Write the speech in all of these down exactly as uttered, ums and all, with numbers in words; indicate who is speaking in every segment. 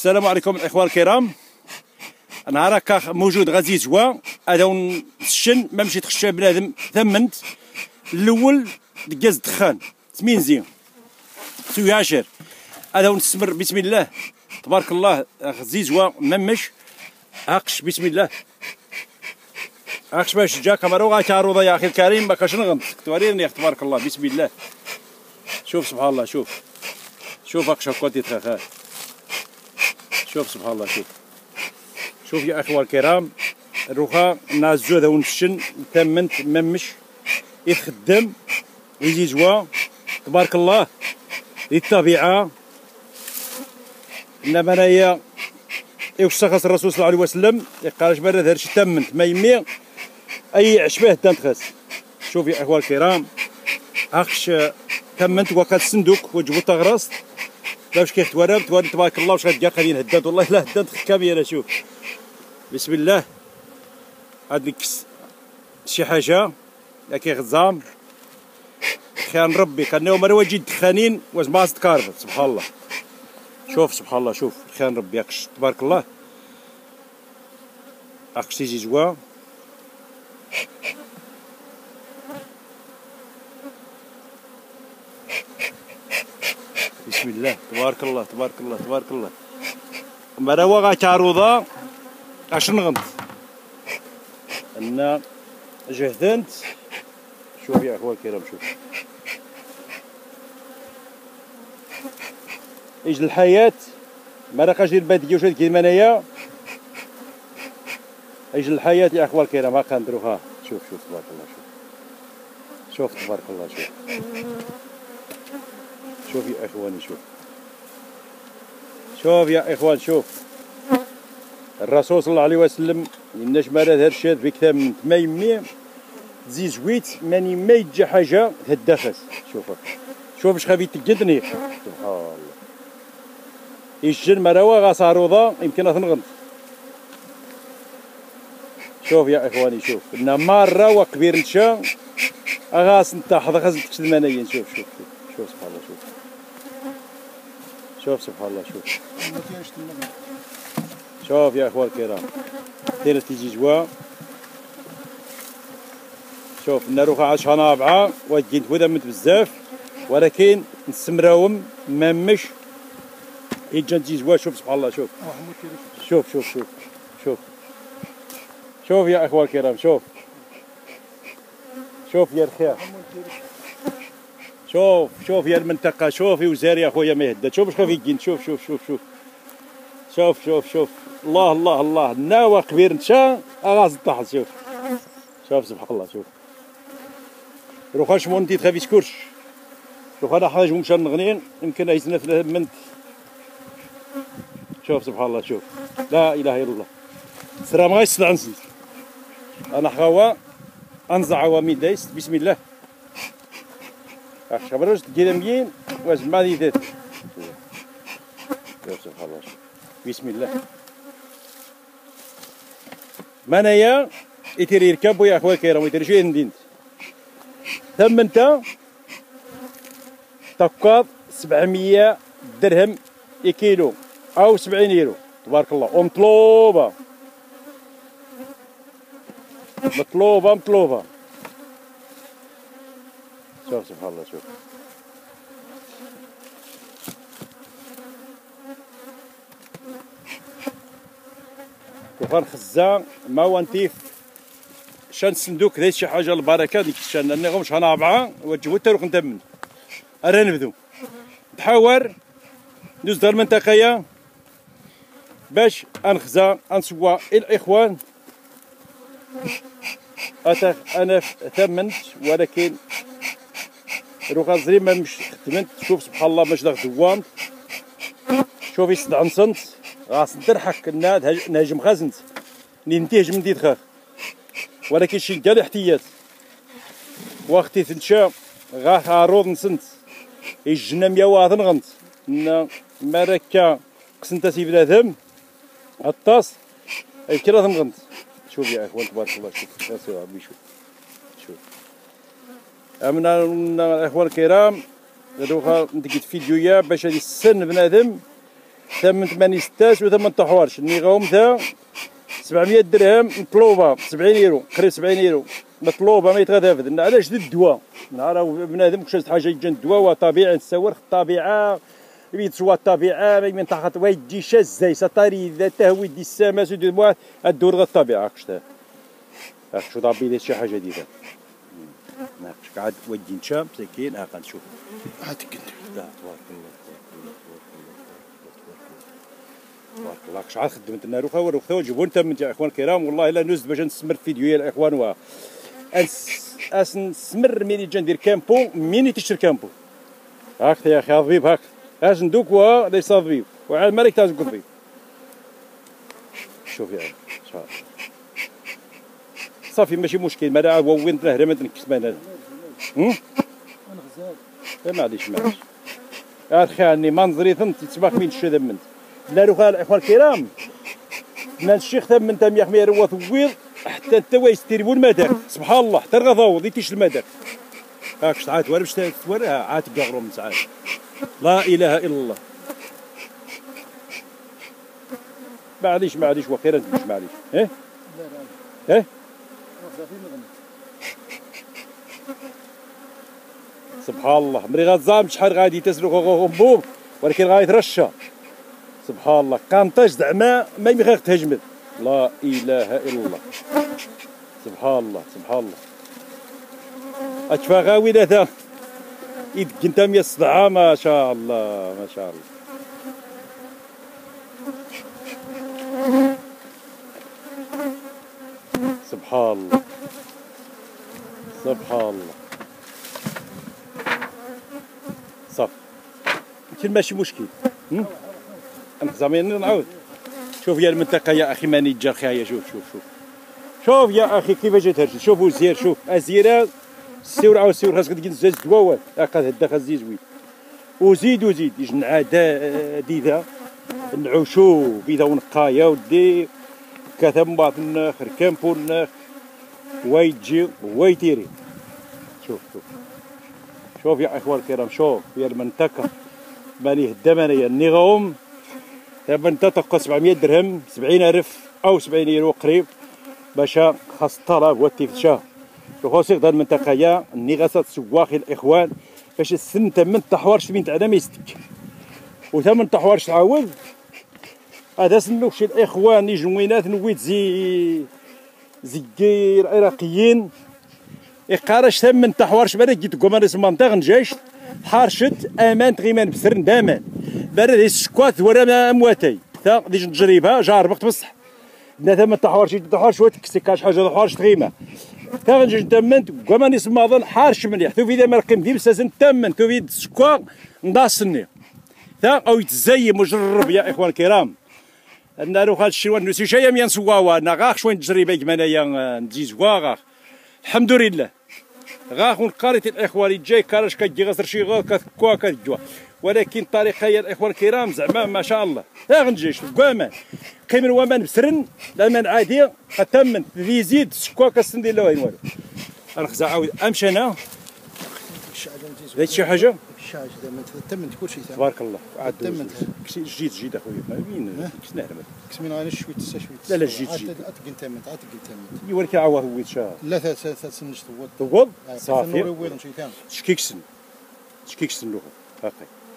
Speaker 1: السلام عليكم الاخوان الكرام. انا هكا موجود غازي زوا هذا الشن ما مشيت خشى بنادم ثمنت الاول دكاز دخان سمين زين سوي عشر هذا ونستمر بسم الله تبارك الله. غازي زوا ممش عقش بسم الله عقش باش جا كاميرا غاتعرض يا اخي الكريم ما كاش نغمض توريني تبارك الله بسم الله. شوف سبحان الله شوف شوف عقش هكا تيتخا شوف سبحان الله شوف شوف يا اخوان الكرام الرخا نازو هذا ونشن ثمنت ممش يتخدم ويجي جوا تبارك الله للطبيعه. انما انايا يوصخص الرسول صلى الله عليه وسلم يقال جبر هذا الشيء ثمنت ما يمي اي عشبه تنتخس. شوف يا اخوان الكرام عقش ثمنت وكاد الصندوق وجبو تغرس باش كيتورب توري تبارك الله واش غادي غادي نهدد والله الا هدد كامل. انا شوف بسم الله هاد شي حاجه يا كيغزام خير ربي كانوا مرواجي دخانين واش ما تكاربت سبحان الله. شوف سبحان الله شوف خير ربي ياكش تبارك الله اكش تيجي جوا بسم الله تبارك الله تبارك الله تبارك الله. مراوا غاتعرضا اش نغمض ان جهدنت. شوف يا اخوان الكرام شوف اجل الحياه ما راكاش دير باديه واش كيما انايا اجل الحياه يا اخوان الكرام هاكا نديروها. شوف شوف تبارك الله شوف شوف تبارك الله شوف شوف يا اخواني شوف شوف يا اخوان شوف الرسول صلى الله عليه وسلم الناس مرات هذا الشيء في كتاب من ما يمي تزي زويت ماني ما يجي حاجه تهدفس. شوف شوف اش خافي تقدني سبحان الله يجن مراوا غاصاروضه يمكن تنغمض. شوف يا اخواني شوف ان مره وكبير نشا غاس نتاحظ غاز تكشد المنايين. شوف شوف شوف شوف سبحان الله شوف شوف سبحان الله شوف شوف يا اخوان الكرام دايره تيجي جوا. شوف الناروخه عاشها نابعه وتجي تودمت بزاف ولكن نستمراوم مامش يجي تجي جوا. شوف سبحان الله شوف شوف شوف شوف شوف شوف يا اخوان الكرام شوف شوف يا الخير شوف شوف يا المنطقة شوف وزاري يا خويا ما يهدد. شوف شوف يجين شوف شوف شوف شوف شوف شوف شوف الله الله الله الناوى كبير نشا اغاز طاح. شوف شوف سبحان الله شوف روخا شمون ديت خافي سكرش روخا انا حاجه مشى نغنين يمكن يزنا في منت. شوف سبحان الله شوف لا اله الا الله سرا ما يستطيع نسد انا خوا انزع عواميد دايس بسم الله خبروش كده مين واش ما ديت. شوف سبحان الله شوف بسم الله منايا يتير يركبوا يا اخويا كيرا ويتير شي ندينت ثم انت تقاض سبعمية درهم كيلو او سبعين يورو تبارك الله ومطلوبه مطلوبه مطلوبه. شوف سبحان الله شوف وفان خزان ما وانتيف شان صندوق ذي شي حاجه البركه ديك الشان لاني غمش انا اربعه وجبو تروح نتمن راه نبدو نحاور ندوز دار المنطقيه باش انخزا انسوا الاخوان انا ثمنت ولكن روخا زري ما مش خدمت. شوف سبحان الله باش داك دوام شوف يصدع نصنت غاس ندرحك نهاجم خازنت ننتهج من ديت خاخ ولكن شي كاع الاحتياط واختي تنشا غا خاروض نسنت يجنا مية واحد نغنت ان مركا قسنت سي بنادم الطاس كرا تنغنت. شوف يا اخوان تبارك الله شوف يا سي ربي شوف شوف امنا الاخوان الكرام دوكا ندير فيديويا باش هادي السن بنادم ثمن ثمانية ستاش وثمن تحوارش النيغاوم ذا سبعمية درهم مطلوبه سبعين يورو قريب سبعين يورو مطلوبه ما يتغادى علاش ذي الدواء راه بنادم كل حاجه يجي الدواء وطبيعي نتصور الطبيعه يبيت سوا الطبيعه ما يمين تحت ويدي شازاي سطاري ذا تهوي دي السماء سودي موا الدور غير الطبيعه كشتا شو ضابي لي شي حاجه جديده ناقش قاعد ودي نشام مسكين ها نشوف
Speaker 2: عاد كنت
Speaker 1: تبارك الله تبارك الله كش عاد خدمت لنا روخا وروخا وجيبوا انت من اخوان الكرام والله الا نزد باش نسمر فيديو يا الاخوان و اس نسمر ميني جا ندير كامبو ميني تشري كامبو هاك يا اخي الضبيب هاك اش ندوك و ليس الضبيب وعاد مالك تاز الضبيب شوف يا اخي صافي ماشي مشكل ما راه وين تنهر ما تنكس انا هم
Speaker 2: انا غزال
Speaker 1: معليش معليش اخي اني منظري ثمت تسمح من الشذا منت لا روخا الاخوان الكرام من الشيخ ثم انت مية خمير وثويض حتى انت ويستريبون المداك سبحان الله حتى الغضاو ديتيش المداك هاك ساعات ولا باش توريها عاد تقغروا من ساعات لا اله الا الله معليش معليش وخيرا مش معليش ايه
Speaker 2: لا لا
Speaker 1: ايه سبحان الله مري غازام شحال غادي تسلك غنبوب ولكن غادي ترشا سبحان الله قانطاج زعما ما يمغير تهجمد لا اله الا الله سبحان الله سبحان الله اتفا غاوي ذا يدك انت مية الصدعه ما شاء الله ما شاء الله سبحان الله سبحان الله صافي يمكن ماشي مشكل انا زعما نعاود شوف يا المنطقه يا اخي ماني تجا خايه شوف شوف شوف شوف يا اخي كيفاش تهرج شوفوا الزير شوف ازيره السيور عاود السيور خاصك تجي زاز دواوات هاكا هدا خاص زوين وزيد وزيد يجي نعادا ديدا نعوشو بيدا ونقايا ودي كثم بعض النخر كامبو النخ ويتجي ويتيري شوف شوف شوف يا اخوان الكرام شوف يا المنطقه ماني هدا مانيا النغاوم المنطقه سبعمية درهم سبعين الف او سبعين يورو قريب باش خاص الطلب والتفتشا خاصك دار المنطقه يا النغاسات سواخي الاخوان باش السن تمن تحوارش بين تاعنا ما يستك وثمن تحوارش تعاود هذا سنوك شي الاخوان يجوينات نويت زي زير عراقيين يقارش ثمن تحوارش بالك جيت كومارس منطقه نجاش حارشت امان تغيمان بسر دامان برد السكوات ولا امواتي تا ديج نجربها جاربقت بصح لا ثمن تحوارش تحوارش وتكسي كاش حاجه تحوارش تغيمه تا غنجي نتمنت كمان اسم ظن حارش مليح تو في ذا مرقم دي بساس نتمن تو في السكوا نضاصني تا او يتزيم وجرب يا اخوان الكرام انا روح هاد الشيوان نسي شي يم ينسواوا انا غاخ شويه تجربه كمانايا نجيز واغاخ الحمد لله غاخ ونقاريت الاخوان جاي كارش كتجي غسر شي غا كتكوا كتجوا ولكن الطريقه يا الاخوان الكرام زعما ما شاء الله تا غنجيش كوامان كيمن ومان بسرن الامان عادي قتمن يزيد السكوا كسندير له وين والو انا خزا عاود امشي انا درت شي حاجه
Speaker 2: الشاشه دائما تمنت كل شيء
Speaker 1: تبارك الله عاد
Speaker 2: تمنت
Speaker 1: كسي جديد جديد اخويا وين كسنا هرمت
Speaker 2: كسمين غير شويه تسا شويه
Speaker 1: لا لا جديد جديد
Speaker 2: اتقن تمنت اتقن تمنت
Speaker 1: يوريك عوض ويت شهر
Speaker 2: لا ثلاث ثلاث سنين طول
Speaker 1: طول صافي
Speaker 2: شي
Speaker 1: شكيكسن شكيكسن لوغ هاكا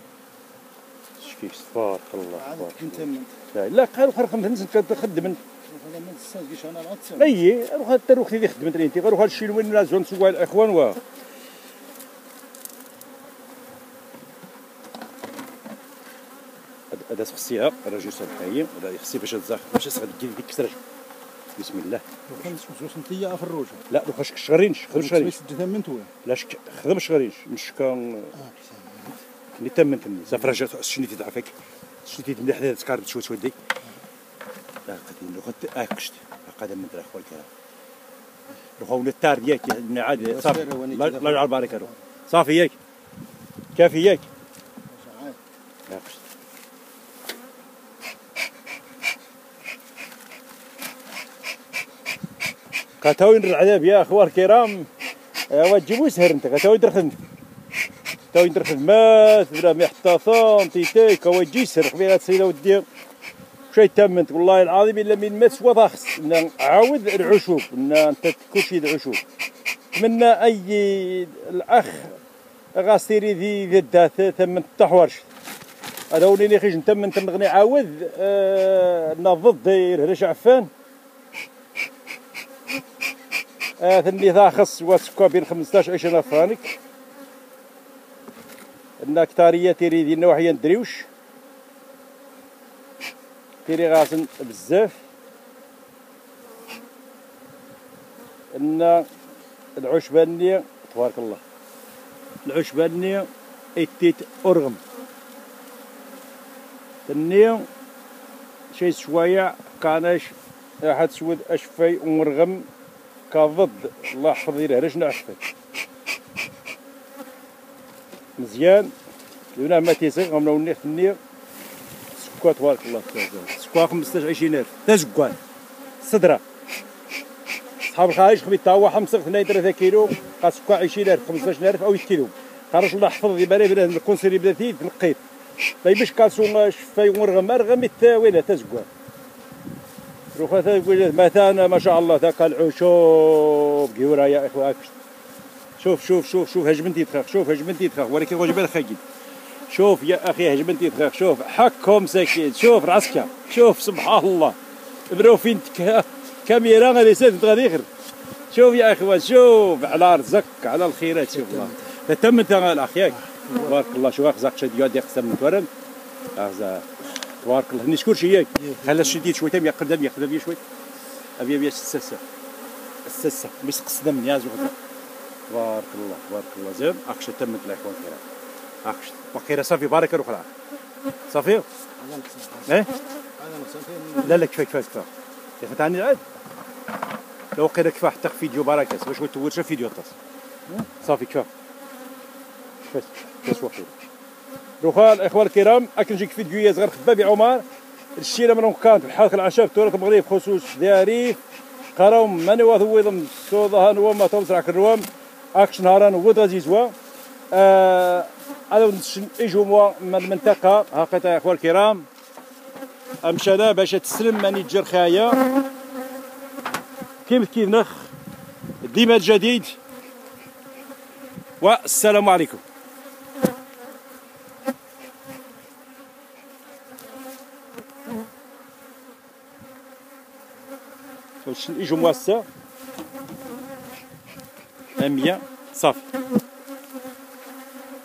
Speaker 1: شكيكس تبارك الله
Speaker 2: اتقن تمنت
Speaker 1: لا لا قالوا خرق نهز كتخدم
Speaker 2: انا ما نساش انا العطس
Speaker 1: اي روح حتى روح اللي خدمت انت غير روح هادشي وين لازم نسوا الاخوان و هذا خصيها هذا جوج صباحيه هذا خصي باش تزاق باش تغدي ديك كسرج بسم الله
Speaker 2: زوج سنتيه في الروج
Speaker 1: لا روح شغرينش خدم شغرينش
Speaker 2: تمنت ولا
Speaker 1: لا خدم شغرينش مش كان اللي تمنتني سافر شنيتي ضعفك شنيتي مليح هذا تكارب شويه شويه ديك لا قديم لو خدت اكشت قدم من الاخوان الكرام روحوا للتربيه من عادي صافي الله يجعل البركه روح صافي ياك كافي ياك لا قشت كاتاوين العذاب يا اخوان الكرام ايوا تجيبوا سهر انت كاتاوين درخدم تا يندر خدمات بلا ما يحطها سنتيتي كواجي يسرق بها السيده ودي شي تمنت والله العظيم الا من مات سوا ضاخص عاود العشوب انت كلشي العشوب نتمنى اي الاخ غاسيري ذي ذي الدات تمنت تحورش هذا وليني خيج نتمن تنغني عاود آه نضد داير هلاش عفان آه ثني ضاخص واسكوا بين خمسطاش عشرين فرانك النكتاريه تيري ديال نواحيه ندريوش تيري غاسن بزاف ان العشبانيه تبارك الله العشبانيه ايتيت اورغم تني شي شويه كانش واحد سود اشفي ومرغم كضد الله يحفظ ليه رجل عشفي مزيان لونا ما تيسيغ غمنا ونيخ تني سكوا تبارك الله سكوا خمسطاش عشرين الف تا سكوان صدرة صحاب الخارج خميت تا هو خمسة اثنين ثلاثة كيلو قا سكوا عشرين الف خمسطاش الف أو كيلو خرج الله يحفظ لي بالي بلا الكونسيري بلاتي تنقيت طيب باش كاسو شفاي ورغم مرغم التاويله تا سكوا روخا تا مثلا ما شاء الله تاك العشوب كيورا يا اخوات شوف شوف شوف شوف هجمنتي تخاخ شوف هجمنتي تخاخ ولكن غوجب الخاكين شوف يا اخي هجمنتي تخاخ شوف حكهم ساكين شوف راسك شوف سبحان الله برو فين كاميرا غادي ساد غادي يغر شوف يا اخوان شوف على رزقك على الخيرات شوف الله تم انت الاخ ياك تبارك الله شو غزاق شاد ياد يقسم من تورم غزا تبارك الله نشكر شي ياك خلا شديد شويه تم يقدم يقدم شويه ابي ابي السسه السسه مش قصدم يا زغدا تبارك الله تبارك الله زين اخش تمت الاخوان الكرام اخش بقيره صافي بارك روح العب صافي ايه لا لا كفايه كفايه كفايه يا اخي تعني عاد لو قيره كفايه حتى فيديو بركه باش ما تولش فيديو طاس صافي كفايه بس بس وقت روحا الاخوان الكرام اكن نجيك فيديو صغير خبابي عمر الشيله من كانت في الحلقه العشاء في تورة المغرب خصوص دياري قراوم ماني واثو ويضم صوضها نوام ما توزع الروام اكش نهاران ود زيزوا آه انا اجوا من المنطقه هاكا يا اخوان الكرام امشينا باش تسلم ماني تجر خايا كيف كيف نخ ديما الجديد والسلام عليكم. يجوا مواسا مية صافي.